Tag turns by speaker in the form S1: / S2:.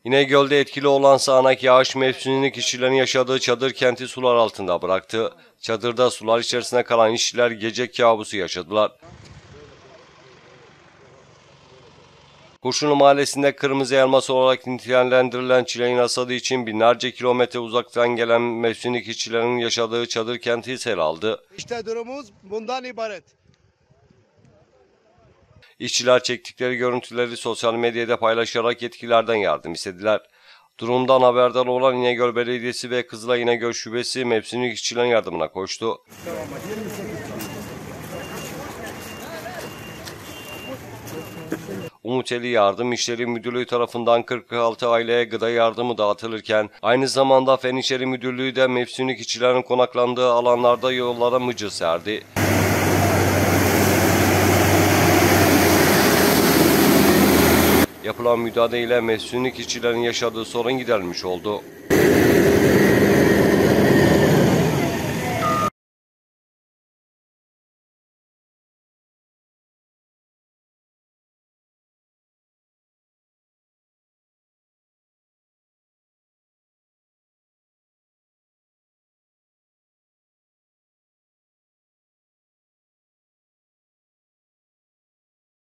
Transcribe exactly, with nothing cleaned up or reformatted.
S1: İnegöl'de etkili olan sağanak yağış mevsiminin işçilerin yaşadığı çadır kenti sular altında bıraktı. Çadırda sular içerisinde kalan işçiler gece kabusu yaşadılar. Kurşunlu Mahallesi'nde kırmızı elması olarak nitelendirilen çileğin hasadı için binlerce kilometre uzaktan gelen mevsimlik işçilerin yaşadığı çadır kenti sel aldı.
S2: İşte durumumuz bundan ibaret.
S1: İşçiler çektikleri görüntüleri sosyal medyada paylaşarak yetkililerden yardım istediler. Durumdan haberdar olan İnegöl Belediyesi ve Kızılay İnegöl Şubesi mevsimlik işçilerin yardımına koştu. Umuteli Yardım İşleri Müdürlüğü tarafından kırk altı aileye gıda yardımı dağıtılırken aynı zamanda Fen İşleri Müdürlüğü de mevsimlik işçilerin konaklandığı alanlarda yollara mıcır serdi. Yapılan müdahale ile mevsimlik işçilerin yaşadığı sorun giderilmiş oldu.